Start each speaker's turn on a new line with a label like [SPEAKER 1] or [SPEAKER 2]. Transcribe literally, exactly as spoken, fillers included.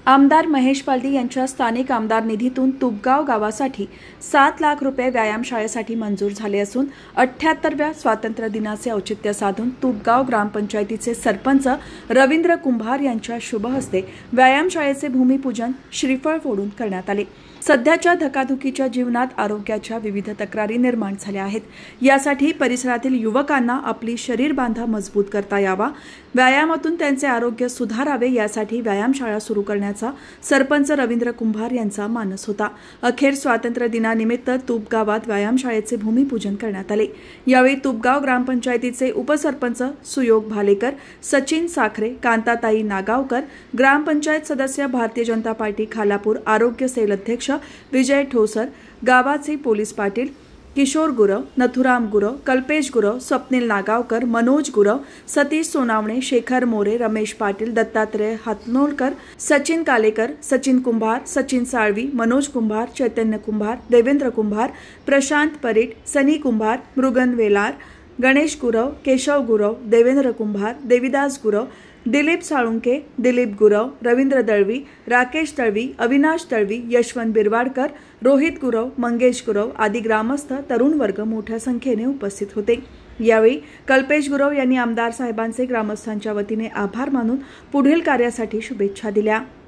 [SPEAKER 1] आमदार महेश पालदी यांच्या स्थानिक आमदार निधीतून तुपगाव गावासाठी सात लाख रुपये व्यायामशाळेसाठी मंजूर झाले असून अठ्ठ्याहत्तरव्या स्वातंत्र्य दिनाचे औचित्य साधून तुपगाव ग्रामपंचायतीचे सरपंच रवींद्र कुंभार यांच्या शुभ हस्ते व्यायामशाळेचे भूमिपूजन श्रीफळ फोडून करण्यात आले। सध्याच्या धकाधकीच्या जीवनात आरोग्याच्या विविध तक्रारी निर्माण झाल्या आहेत। यासाठी परिसरातील युवकांना आपली शरीर बांधा मजबूत करता यावा, व्यायामातून त्यांचे आरोग्य सुधारावे यासाठी व्यायामशाळा सुरू करण्याचा सरपंच रवींद्र कुंभार यांचा मानस होता। अखेर स्वातंत्र्य दिनानिमित्त तुप गावात व्यायामशाळेचे भूमिपूजन करण्यात आले। यावेळी तुपगाव ग्रामपंचायतीचे उपसरपंच सुयोग भालेकर, सचिन साखरे, कांताताई नागावकर, ग्रामपंचायत सदस्य भारतीय जनता पार्टी खालापूर आरोग्य सेल अध्यक्ष विजय ठोसर, गावाचे पोलीस पाटील किशोर गुरव, नथुराम गुरव, कल्पेश गुरव, स्वप्नील नागावकर, मनोज गुरव, सतीश सोनावणे, शेखर मोरे, रमेश पाटील, दत्तात्रय हातनोलकर, सचिन कालेकर, सचिन कुंभार, सचिन साळवी, मनोज कुंभार, चैतन्य कुंभार, देवेंद्र कुंभार, प्रशांत परीट, सनी कुंभार, मृगन वेलार, गणेश गुरव, केशव गुरव, देवेंद्र कुंभार, देविदास गुरव, दिलीप साळुंके, दिलीप गुरव, रवींद्र दळवी, राकेश दळवी, अविनाश दळवी, यशवंत बिरवाडकर, रोहित गुरव, मंगेश गुरव आदी ग्रामस्थ तरुण वर्ग मोठ्या संख्येने उपस्थित होते। यावेळी कल्पेश गुरव यांनी आमदार साहेबांचे ग्रामस्थांच्या वतीने आभार मानून पुढील कार्यासाठी शुभेच्छा दिल्या।